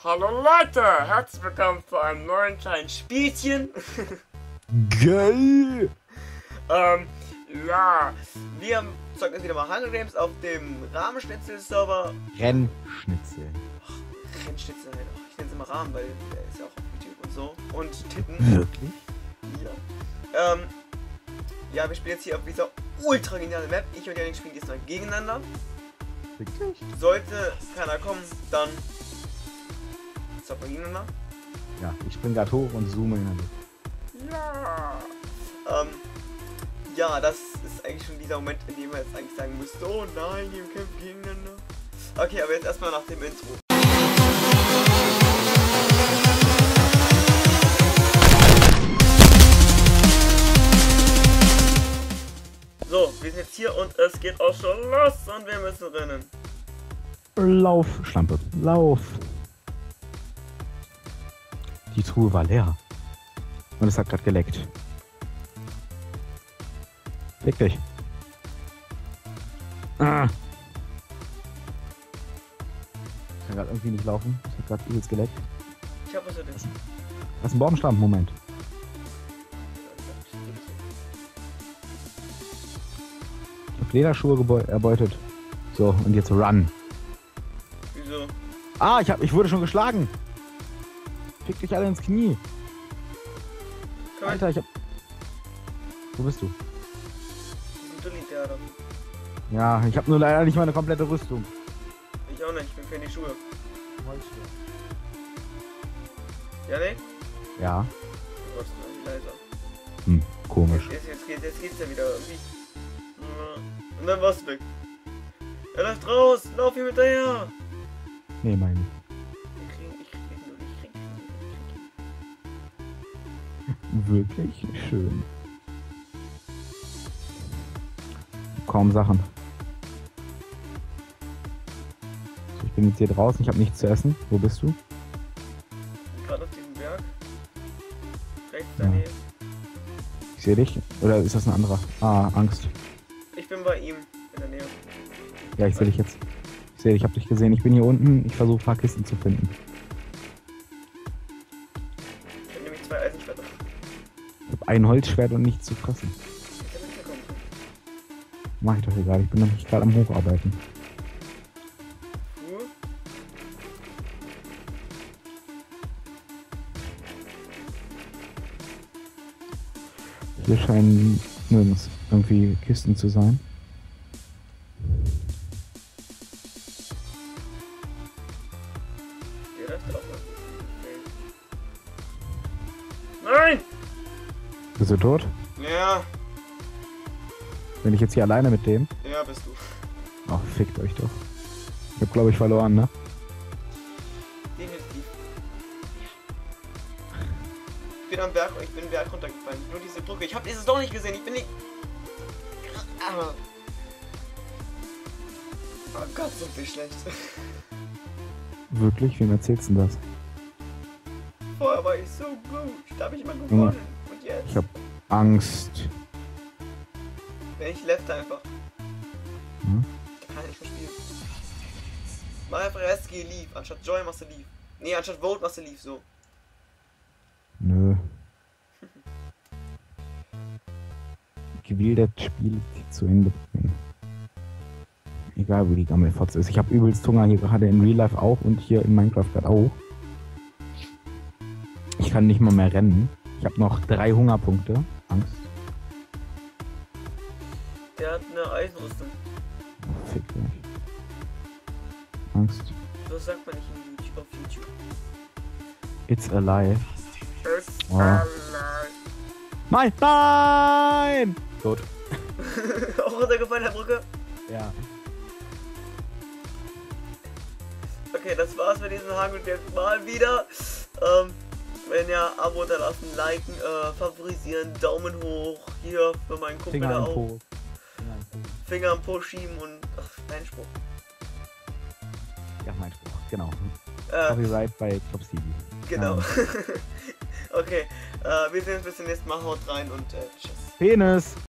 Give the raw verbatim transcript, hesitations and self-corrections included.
Hallo Leute, herzlich willkommen zu einem neuen kleinen Spielchen. Geil! ähm, ja, wir zocken jetzt wieder mal Hunger Games auf dem Rahmenschnitzel-Server. Rennschnitzel. Ach, Rennschnitzel halt auch. Ich nenne es immer Rahmen, weil der ist ja auch auf YouTube und so. Und Titten. Wirklich? Ja. Ähm, ja, wir spielen jetzt hier auf dieser ultra geniale Map. Ich und Janik spielen diesmal gegeneinander. Wirklich? Sollte keiner kommen, dann zocken wir gegeneinander. Ja, ich spring grad hoch und zoome in der Luft. Ja. Ähm, ja, das ist eigentlich schon dieser Moment, in dem man jetzt eigentlich sagen müsste, oh nein, wir kämpfen gegeneinander. Okay, aber jetzt erstmal nach dem Intro. So, wir sind jetzt hier und es geht auch schon los und wir müssen rennen. Lauf, Schlampe, lauf. Die Truhe war leer. Und es hat gerade geleckt. Leg dich. Ah. Ich kann gerade irgendwie nicht laufen. Es hat gerade übelst geleckt. Ich hab was für dich. Das ist ein Baumstamm, Moment. Ich hab Lederschuhe erbeutet. So, und jetzt run. Wieso? Ah, ich, hab, ich wurde schon geschlagen. Fick dich alle ins Knie. Komm Alter, ich hab... Wo bist du? Du liegt ja da. Ja, ich hab nur leider nicht meine komplette Rüstung. Ich auch nicht, ich bin für die Schuhe. Janik? Ja. Du warst irgendwie leiser. Hm, komisch. Jetzt, jetzt, jetzt, jetzt geht's ja wieder irgendwie. Und dann warst du weg. Er läuft raus, lauf hier hinterher. Nee, meine ich. Ich krieg, ich krieg nur, ich krieg nur, ich krieg Wirklich schön. Kaum Sachen. So, ich bin jetzt hier draußen, ich habe nichts zu essen. Wo bist du? gerade auf diesem Berg. Rechts Ja. daneben. Ich sehe dich. Oder ist das ein anderer? Ah, Angst. Ich bin bei ihm in der Nähe. Ja, ich sehe dich jetzt. Ich sehe dich, ich habe dich gesehen. Ich bin hier unten. Ich versuche ein paar Kisten zu finden. Ich habe nämlich zwei Eisenschwerter. Ich habe ein Holzschwert und nichts zu fressen. Ich kann nicht mehr kommen. Mach ich doch hier gerade. Ich bin nämlich gerade am Hocharbeiten. Ruhe. Hier scheinen nirgends irgendwie Kisten zu sein. Hier läuft auch was. Nein! Bist du tot? Ja, Bin ich jetzt hier alleine mit dem? ja, bist du. Ach, fickt euch doch. Ich hab, glaube ich, verloren, ne? Definitiv. Ich bin am Berg, ich bin den Berg runtergefallen. Nur diese Brücke. Ich habe dieses doch nicht gesehen. Ich bin nicht. Ah. Oh Gott, sind wir schlecht. Wirklich? Wem erzählst du denn das? Vorher war ich so gut. Da habe ich immer gewonnen. Und jetzt? Ich hab Angst. Wenn ich left einfach. Hm? Kann ich nicht mehr spielen. Mach einfach erst G Leave. Anstatt Joy machst du Leave. Nee, anstatt Vote machst du Leave. So. Nö. Ich will das Spiel zu Ende bringen. Egal, wo die Gammelfotze ist. Ich habe übelst Hunger hier gerade in Real Life auch und hier in Minecraft gerade auch. Ich kann nicht mal mehr rennen. Ich habe noch drei Hungerpunkte. Angst. Der hat eine Eisenrüstung. Oh, fick mich. Angst. So sagt man nicht in YouTube, auf YouTube. It's alive. It's Oh. alive. Nein! Nein! Tot. Auch runtergefallen, Herr Brücke. Ja. Okay, das war's mit diesem Hunger Games mal wieder. Ähm, wenn ihr Abo da lassen, liken, äh, favorisieren, Daumen hoch. Hier für meinen Kumpel Finger da im auch. Po. Finger im Po. Finger am Po schieben und. Ach, dein Spruch. Ja, mein Spruch. Genau. Äh, Copyright bei Klops T V. genau. Ähm, Okay, äh, wir sehen uns bis zum nächsten Mal. Haut rein und äh, tschüss. Penis!